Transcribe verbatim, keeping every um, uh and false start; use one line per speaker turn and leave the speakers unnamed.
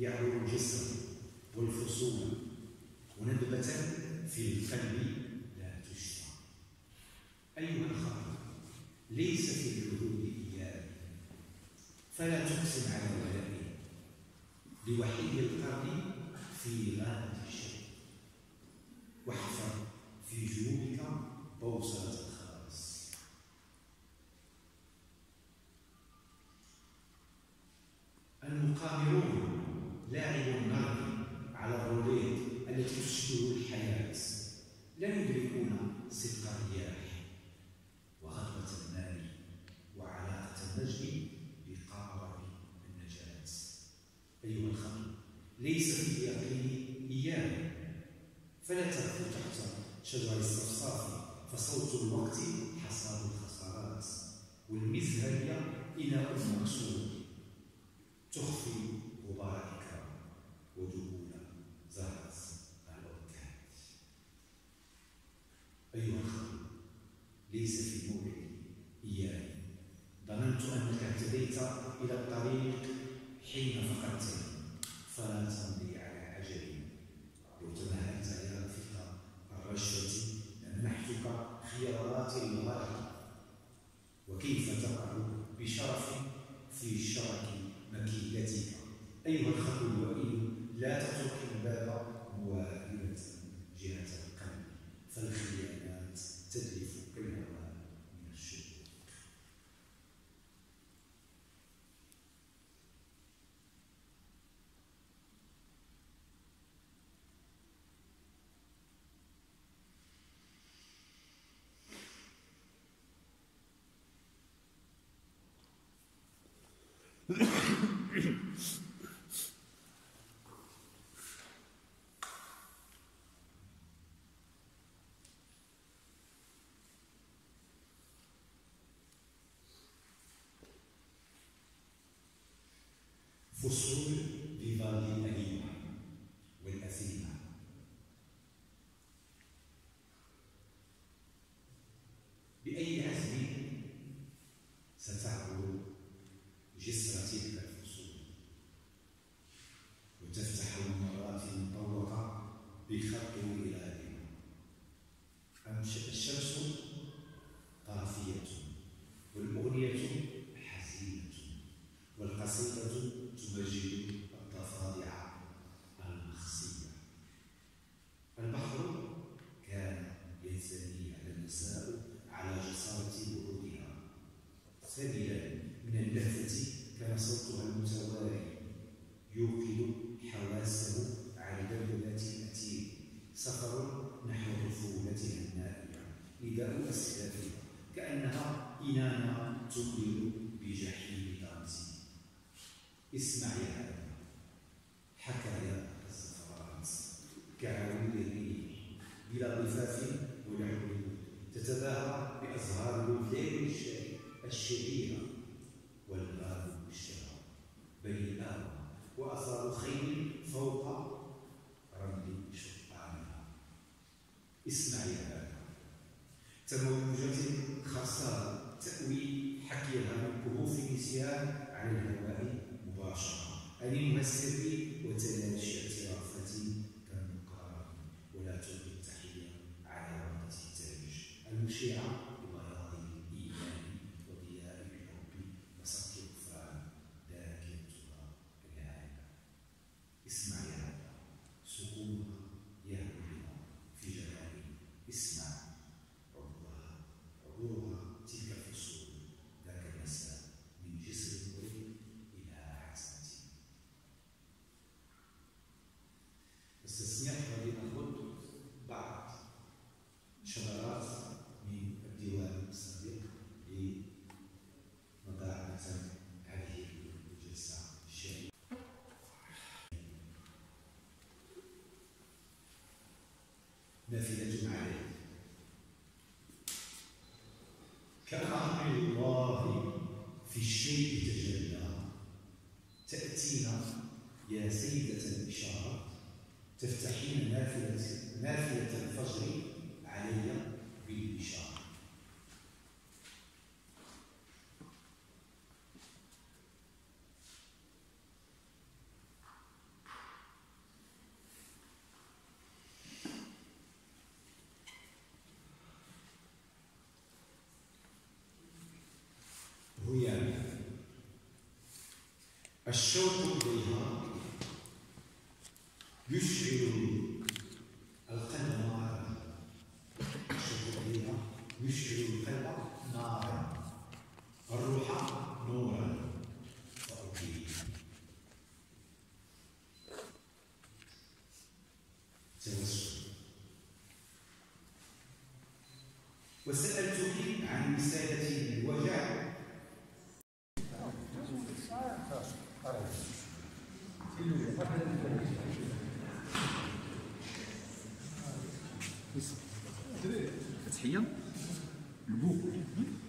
يعبر الجسم والفصول وندبة في القلب لا تشفى. أيها الخطر، ليس في الحدود إياه، فلا تقسم على ولائه لوحيد القرن في غابة الشر، واحفظ في جيوبك بوصلة الخلاص. المقامرون لاعبوا النرد على الروليت التي تشبه الحياة لا يدركون صدق الرياح وغدوة المال وعلاقة النجم بقارب النجاة. أيها الخطر، ليس في اليقين إياه، فلا تغفو تحت شجر الصفصاف، فصوت الوقت حصاد الخسارات، والمزهرية إناء مكسور تخفي غبار إكرام ودخول زهرة العكاز. أيها الخطر، ليس في الموعد إياه، ظننت أنك اهتديت إلى الطريق حين فقدتني، فلا تمضي على عجل. لو تمهلت يا رفيق الرشوة لمنحتك خيارات الغد، وكيف تقع بشرف في شرك مكيدتك. أيها الخطر الوئيل، لا تترك الباب موائلة جهة القلب، فالخيانات تدلف كالهواء من الشرور. فصول فيفالدي الأليمة والأثيمة. بأي عزم ستعبر جسر تلك الفصول وتفتح الممرات المطوقة بخط ولادها. الشمس طافية والأغنية حزينة والقصيدة تمجد الضفادع المخصية. البحر كان ينثني على المساء على جسارة وعودها. سبيلا من اللهفة كان صوتها المتوالي يوقظ حواسه على دبلات الأتين. سفر نحو طفولتها النائية، نداء أسلافها كأنها إنانة تقبل بجحيم طامسها. اسمع يا هذا حكايا الزفرات كعويل الريح بلا ضفاف ولا حدود، تتباهى بأزهار الليل الشهيرة والباب المشتهى بين الآوى وأثار خيل فوق رمل شطانها. اسمع يا هذا تموجة خاصة تأوي حكيها من كهوف نسيان على الهواء مباشرة، ألمها السر وتلاشي اعترافاتي كالمقارن، ولا تلقي التحية على وردة التاج المشيعة ببياض الإيمان وضياء الحب وسطح الغفران ذاكرتها الهائلة. اسمع يا هذا سكونها يهوي بنا في جلالي. اسمع عبورها عبورها تلك الفصول ذاك المساء من جسر الورد إلى عتمة. استثناء غادي ناخذ بعض شذرات من الديوان السابق لمداعبة هذه الجلسة الشهيرة. نافذة عليه كأمر الله في الشيء تجلى، تأتينا يا سيدة الإشارة، تفتحين نافذة نافذة الفجر علي بالإشارة. الشوق إليها يشعل القلب نارا، الشوق إليها يشعل القلب نارا، الروح نورا فأضيء. توسل. وسألتك عن وسادة الوجع.
فتحية البوك